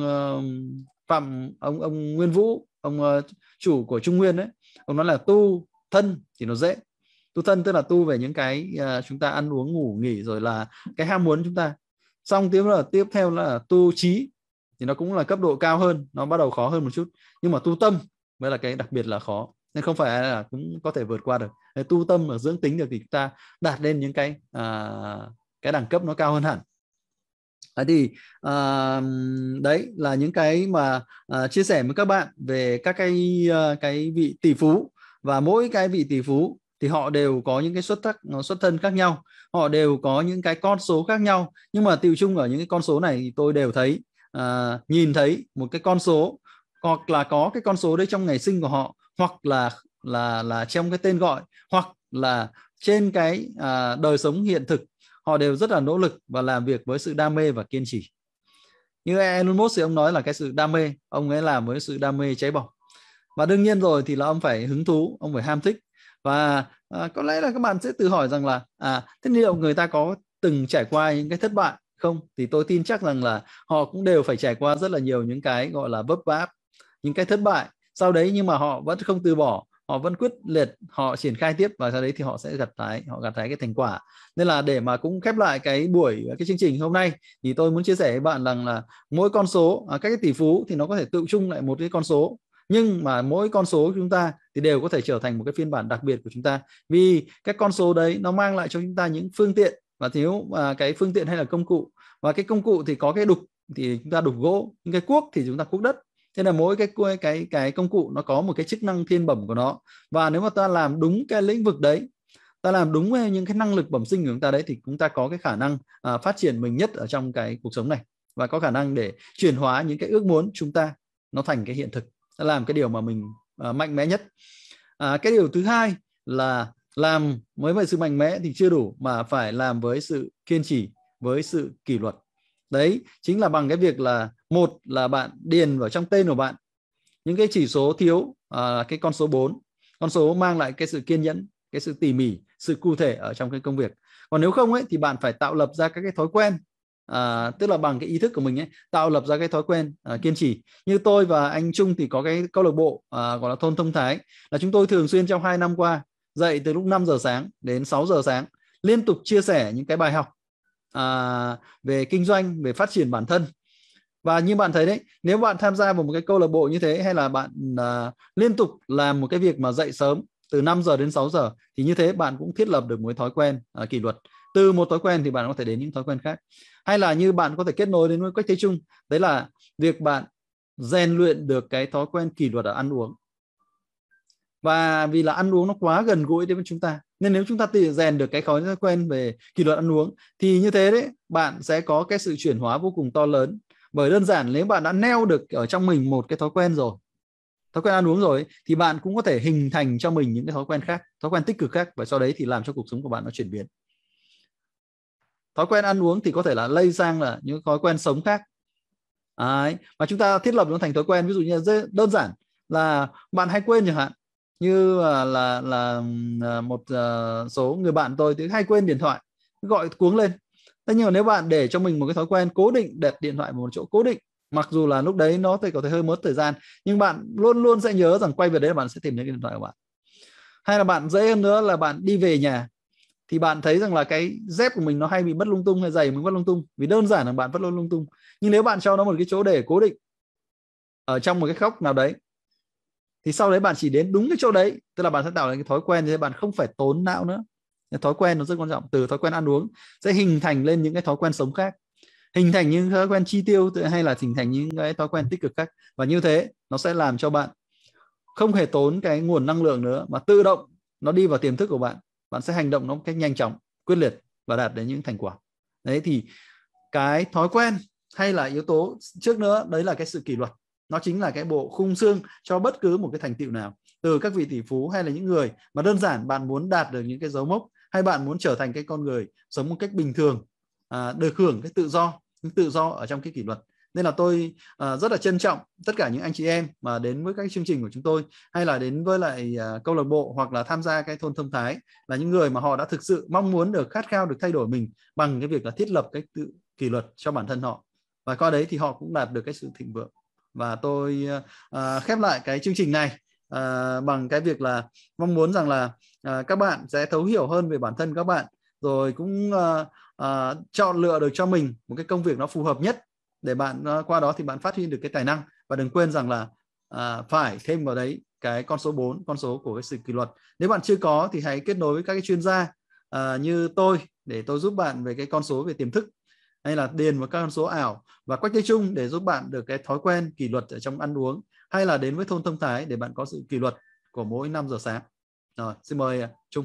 ông Nguyên Vũ, ông chủ của Trung Nguyên ấy. Ông nói là tu thân thì nó dễ, Tu thân tức là tu về những cái chúng ta ăn uống ngủ nghỉ rồi là cái ham muốn chúng ta. Xong tiếp theo là tu trí, thì nó cũng là cấp độ cao hơn, nó bắt đầu khó hơn một chút. Nhưng mà tu tâm mới là cái đặc biệt là khó, nên không phải là cũng có thể vượt qua được. Để tu tâm và dưỡng tính được thì chúng ta đạt lên những cái đẳng cấp nó cao hơn hẳn. Thì đấy là những cái mà chia sẻ với các bạn về các cái vị tỷ phú. Và mỗi cái vị tỷ phú thì họ đều có những cái xuất thân khác nhau, họ đều có những cái con số khác nhau, nhưng mà tựu chung ở những cái con số này thì tôi đều thấy nhìn thấy một cái con số, hoặc là có cái con số đấy trong ngày sinh của họ, hoặc là trong cái tên gọi, hoặc là trên cái đời sống hiện thực. Họ đều rất là nỗ lực và làm việc với sự đam mê và kiên trì. Như Elon Musk thì ông nói là cái sự đam mê, ông ấy làm với sự đam mê cháy bỏng. Và đương nhiên rồi thì là ông phải hứng thú, ông phải ham thích. Và có lẽ là các bạn sẽ tự hỏi rằng là thế liệu người ta có từng trải qua những cái thất bại không? Thì tôi tin chắc rằng là họ cũng đều phải trải qua rất là nhiều những cái gọi là vấp váp, những cái thất bại. Sau đấy nhưng mà họ vẫn không từ bỏ, họ vẫn quyết liệt, họ triển khai tiếp, và sau đấy thì họ sẽ gặt hái cái thành quả. Nên là để mà cũng khép lại cái chương trình hôm nay, thì tôi muốn chia sẻ với bạn rằng là mỗi con số, các cái tỷ phú thì nó có thể tự chung lại một cái con số, nhưng mà mỗi con số của chúng ta thì đều có thể trở thành một cái phiên bản đặc biệt của chúng ta, vì các con số đấy nó mang lại cho chúng ta những phương tiện, và thiếu cái phương tiện hay là công cụ. Và cái công cụ thì có cái đục thì chúng ta đục gỗ, những cái cuốc thì chúng ta cuốc đất. Thế là mỗi cái công cụ nó có một cái chức năng thiên bẩm của nó, và nếu mà ta làm đúng cái lĩnh vực đấy, ta làm đúng những cái năng lực bẩm sinh của chúng ta đấy, thì chúng ta có cái khả năng phát triển mình nhất ở trong cái cuộc sống này, và có khả năng để chuyển hóa những cái ước muốn chúng ta nó thành cái hiện thực, làm cái điều mà mình mạnh mẽ nhất. Cái điều thứ hai là làm với sự mạnh mẽ thì chưa đủ, mà phải làm với sự kiên trì, với sự kỷ luật. Đấy chính là bằng cái việc là, một là bạn điền vào trong tên của bạn những cái chỉ số thiếu cái con số 4, con số mang lại cái sự kiên nhẫn, cái sự tỉ mỉ, sự cụ thể ở trong cái công việc. Còn nếu không ấy thì bạn phải tạo lập ra các cái thói quen, tức là bằng cái ý thức của mình ấy, tạo lập ra cái thói quen kiên trì. Như tôi và anh Trung thì có cái câu lạc bộ gọi là Thôn Thông Thái, là chúng tôi thường xuyên trong 2 năm qua dậy từ lúc 5 giờ sáng đến 6 giờ sáng, liên tục chia sẻ những cái bài học về kinh doanh, về phát triển bản thân. Và như bạn thấy đấy, nếu bạn tham gia vào một cái câu lạc bộ như thế, hay là bạn liên tục làm một cái việc mà dậy sớm từ 5 giờ đến 6 giờ, thì như thế bạn cũng thiết lập được một cái thói quen kỷ luật. Từ một thói quen thì bạn có thể đến những thói quen khác. Hay là như bạn có thể kết nối đến với Quách Thế Trung, đấy là việc bạn rèn luyện được cái thói quen kỷ luật ở ăn uống. Và vì là ăn uống nó quá gần gũi đến với chúng ta, nên nếu chúng ta tự rèn được cái thói quen về kỷ luật ăn uống, thì như thế đấy, bạn sẽ có cái sự chuyển hóa vô cùng to lớn. Bởi đơn giản nếu bạn đã neo được ở trong mình một cái thói quen rồi, thói quen ăn uống rồi, thì bạn cũng có thể hình thành cho mình những cái thói quen khác, thói quen tích cực khác, và sau đấy thì làm cho cuộc sống của bạn nó chuyển biến. Thói quen ăn uống thì có thể là lây sang là những thói quen sống khác. Mà chúng ta thiết lập nó thành thói quen. Ví dụ như đơn giản là bạn hay quên chẳng hạn, như là một số người bạn tôi thì hay quên điện thoại, gọi cuống lên. Thế nhưng mà nếu bạn để cho mình một cái thói quen cố định đặt điện thoại vào một chỗ cố định, mặc dù là lúc đấy nó có thể hơi mất thời gian, nhưng bạn luôn luôn sẽ nhớ rằng quay về đấy bạn sẽ tìm thấy cái điện thoại của bạn. Hay là bạn dễ hơn nữa là bạn đi về nhà thì bạn thấy rằng là cái dép của mình nó hay bị mất lung tung, hay giày mình mất lung tung, vì đơn giản là bạn vất lung tung. Nhưng nếu bạn cho nó một cái chỗ để cố định ở trong một cái góc nào đấy, thì sau đấy bạn chỉ đến đúng cái chỗ đấy, tức là bạn sẽ tạo ra cái thói quen, thì bạn không phải tốn não nữa. Cái thói quen nó rất quan trọng. Từ thói quen ăn uống sẽ hình thành lên những cái thói quen sống khác, hình thành những thói quen chi tiêu, hay là hình thành những cái thói quen tích cực khác. Và như thế nó sẽ làm cho bạn không hề tốn cái nguồn năng lượng nữa, mà tự động nó đi vào tiềm thức của bạn. Bạn sẽ hành động nó một cách nhanh chóng, quyết liệt và đạt đến những thành quả. Đấy thì cái thói quen hay là yếu tố trước nữa, đấy là cái sự kỷ luật. Nó chính là cái bộ khung xương cho bất cứ một cái thành tựu nào, từ các vị tỷ phú hay là những người mà đơn giản bạn muốn đạt được những cái dấu mốc, hay bạn muốn trở thành cái con người sống một cách bình thường, được hưởng cái tự do ở trong cái kỷ luật. Nên là tôi rất là trân trọng tất cả những anh chị em mà đến với các chương trình của chúng tôi, hay là đến với lại câu lạc bộ, hoặc là tham gia cái Thôn Thông Thái, là những người mà họ đã thực sự mong muốn được, khát khao được thay đổi mình bằng cái việc là thiết lập cái tự kỷ luật cho bản thân họ, và qua đấy thì họ cũng đạt được cái sự thịnh vượng. Và tôi khép lại cái chương trình này bằng cái việc là mong muốn rằng là các bạn sẽ thấu hiểu hơn về bản thân các bạn, rồi cũng chọn lựa được cho mình một cái công việc nó phù hợp nhất để bạn qua đó thì bạn phát huy được cái tài năng. Và đừng quên rằng là phải thêm vào đấy cái con số 4, con số của cái sự kỷ luật. Nếu bạn chưa có thì hãy kết nối với các cái chuyên gia như tôi để tôi giúp bạn về cái con số về tiềm thức, hay là điền vào các con số ảo, và Quách Thế Trung để giúp bạn được cái thói quen kỷ luật ở trong ăn uống, hay là đến với Thôn Thông Thái để bạn có sự kỷ luật của mỗi 5 giờ sáng. Rồi, xin mời Trung.